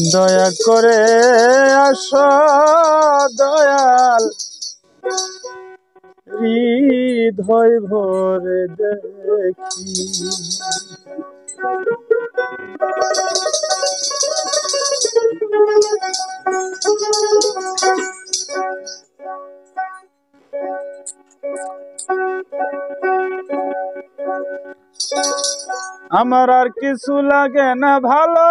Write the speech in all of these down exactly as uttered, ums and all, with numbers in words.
দয়া করে আসো দয়াল হৃদয় ভরে দেখি। আমার আর কিছু লাগে না ভালো,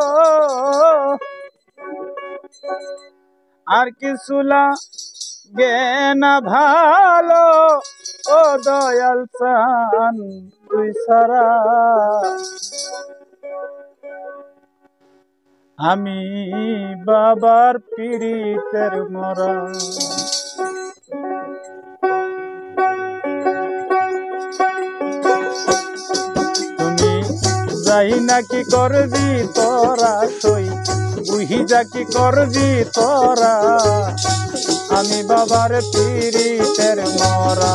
আর কিছু লাগে না ভালো, ও দয়াল চান তুই ছাড়া আমি বাবার পীড়িতের মরা। তুমি যাই না কি করবি তোরা সই, বুঝি যা কি করবি তোরা আমি বাবার পীড়িতের মরা।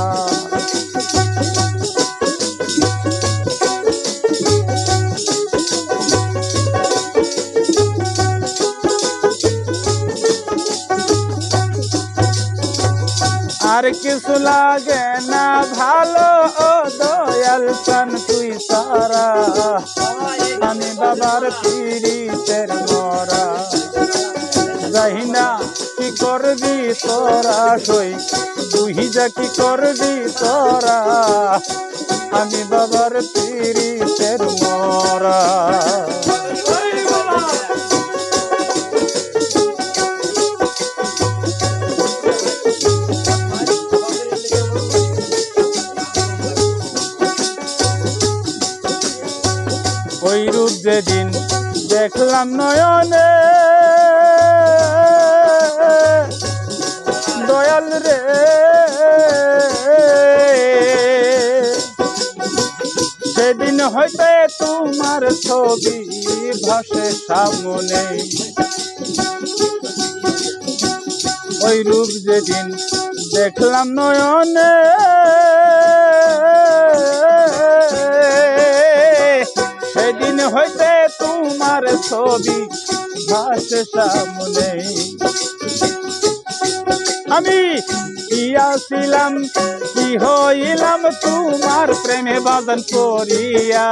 আর কিছু লাগে না ভালো, ও দয়াল চান তুই সারা আমি বাবার পীড়িতের মরা। যাই না কি করবি তোরা সই, বুঝি যা কি করবি তোরা আমি বাবার পীড়িতের মরা। ওই রূপ যেদিন দেখলাম নয়নে দয়াল রে, সেদিন হইতে তোমার ছবি ভাসে সামনে। ওই রূপ যেদিন দেখলাম নয়নে সেদিন হইতে তোমার ছবি ভাসে সামনে। আমি কি আসিলাম কি হইলাম তোমার প্রেমে বাঁধন করিয়া।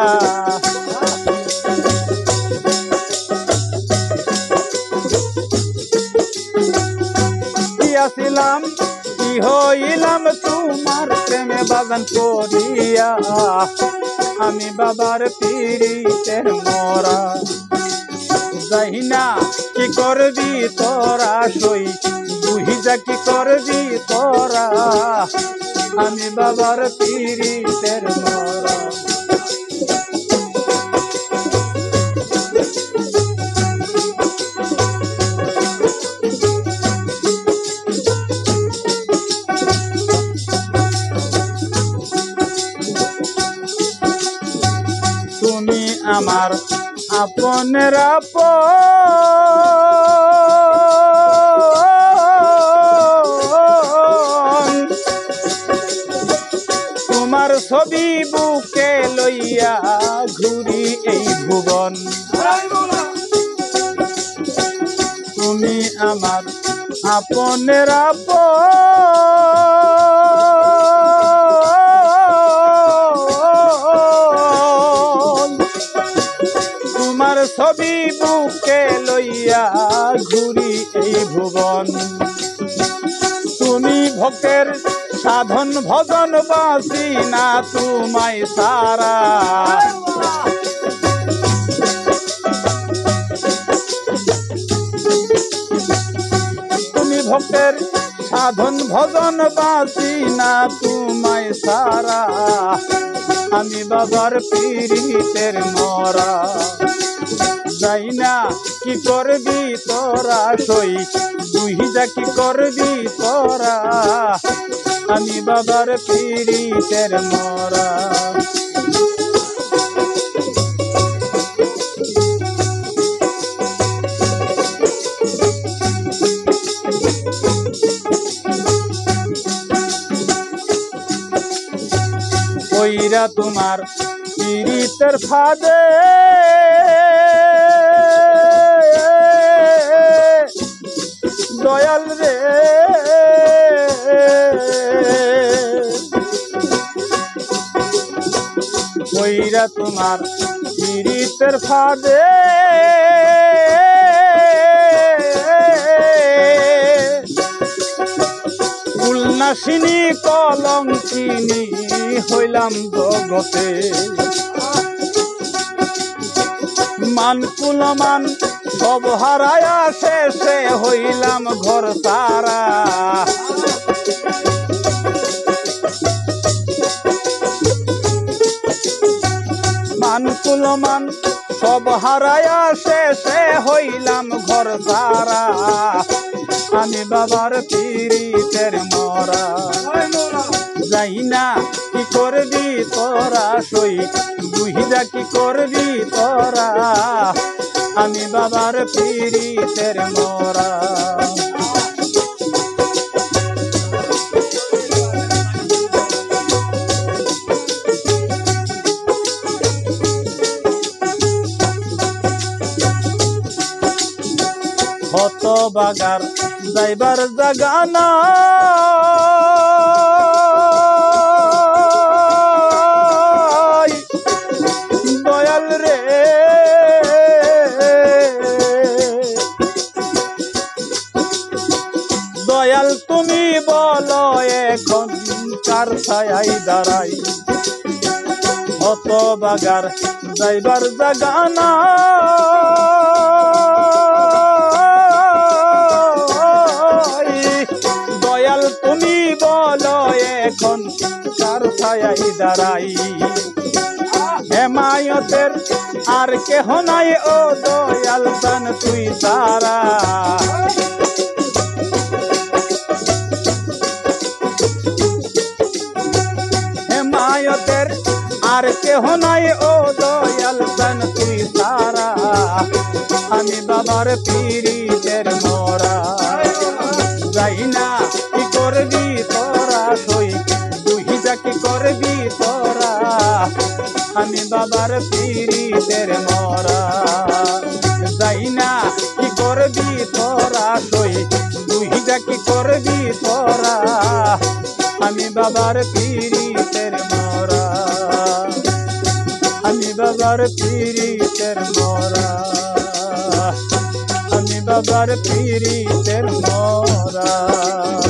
কি আসিলাম কি হইলাম তোমার প্রেমে বাঁধন করিয়া আমি বাবার পীড়িতের মরা। যাই না কি করবি তোরা সই, বুঝি যা কি করবি তোরা আমি বাবার পীড়িতের মরা। তুমি আমার আপনের আপন, তোমার ছবি বুকে লইয়া ঘুরি এই ভুবন। তুমি আমার আপনের আপন, তোমার ছবি বুকে লইয়া ঘুরি এই ভুবন। তুমি ভক্তের সাধন ভজন বাসি না তোমায় সারা। তুমি ভক্তের সাধন ভজন বাসি না তোমায় সারা আমি বাবার পীড়িতের মরা। যাই না কি করবি তোরা সই, বুঝি যা কি করবি তোরা আমি বাবার পীড়িতের মরা। ওইরা তোমার পীড়িতের ফাঁদে দয়াল রে কইরা তোমার পীড়িতের ফাঁদে উল্লাসিনী কলঙ্কিনী হইলাম জগতে মান কুলমান সব হারায়া শেষে হইলাম ঘর তারা মান কুলমান সব হারায়া শেষে হইলাম ঘর তারা আমি বাবার পীড়িতের মরা যাই না কি করবি তোরা সই বুঝা কি করবি তোরা আমি বাবার পীড়িতের মরা হত বাগার যাইবার জাগানা দয়াল রে দয়াল তুমি বলো এখন কার ছায়াই দাঁড়াই হত বাগার যাইবার জাগানা দয়াল তুমি বলো এখন কার ছায়াই দাঁড়াই হেমায়তের আর কেহ নাই ও দয়াল দান তুই তারা হেমায়তের আর কেহ নাই ও দয়াল দান তুই তারা আমি বাবার পীড়িতের মরা যাই না কি করবি তোরা সই বুঝা কি করবি তোরা আমি বাবার পীড়িতের মরা যাই না কি করবি তোরা সই বুঝা কি করবি তোরা আমি বাবার পীড়িতের মরা আমি বাবার পীড়িতের মরা আমি বাবার পীড়িতের মরা।